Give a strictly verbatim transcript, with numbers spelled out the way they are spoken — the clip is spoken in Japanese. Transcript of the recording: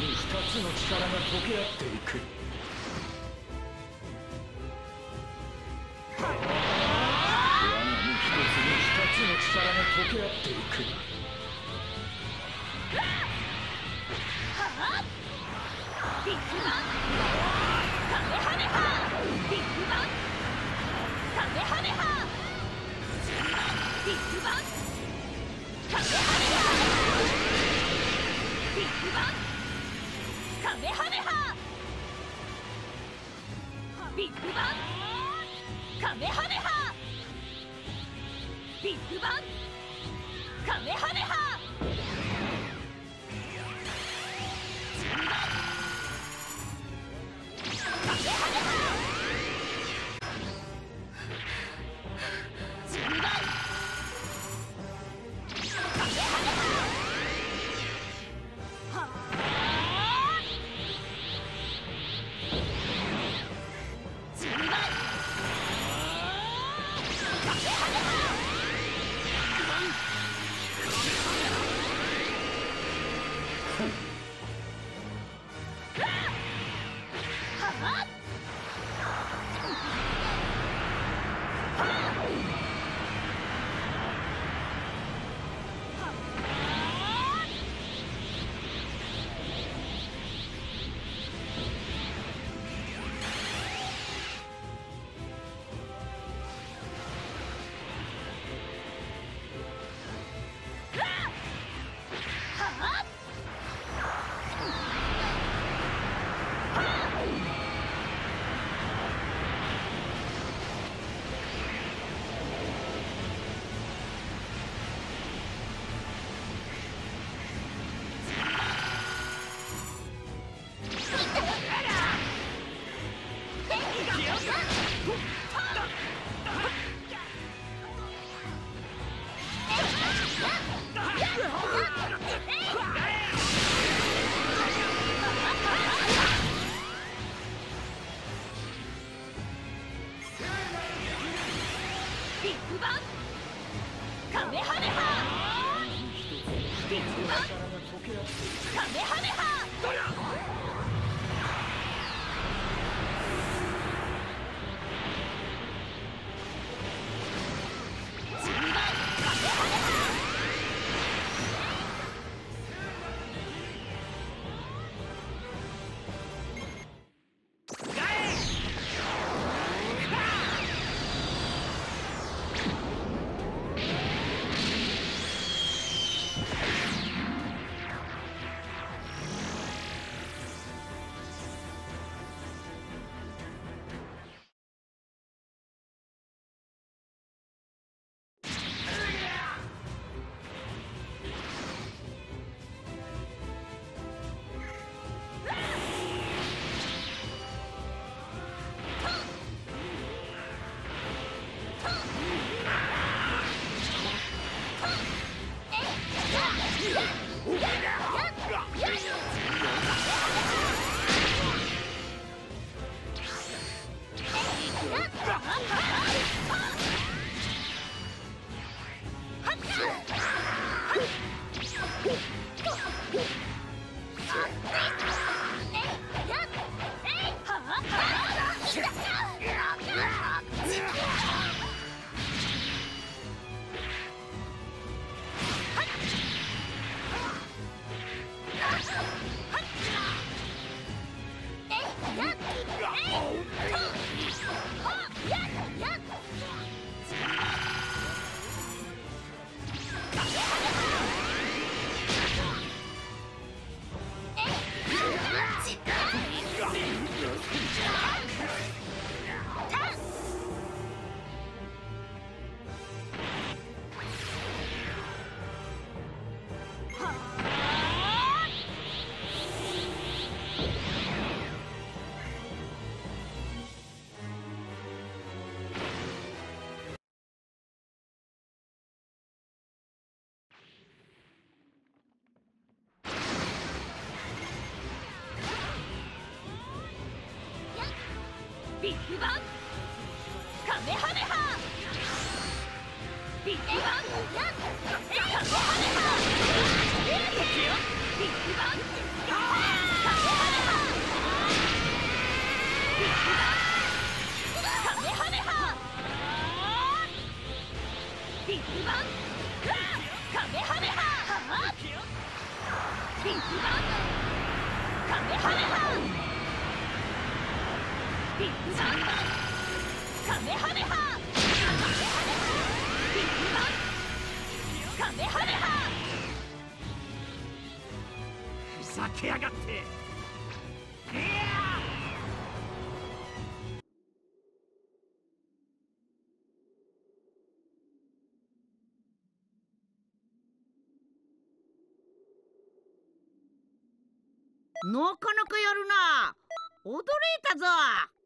にふたつの力が溶け合っていく。罠にひとつにふたつの力が溶け合っていく。 ビッグバンカメハメハビッグバンカメハメハビッグバンカメハメハビッグバンカメハメハビッグバンカメハメハビッグバンカメハメハビッグバンカメハメハビッグバンカメハメハビッグバンカメハメハビッグバンカメハメハビッグバンビッグバンカメハメハビッグバンカメハメハビッグバンカメハメハふざけやがって。いやなかなかやるな。驚いたぞ。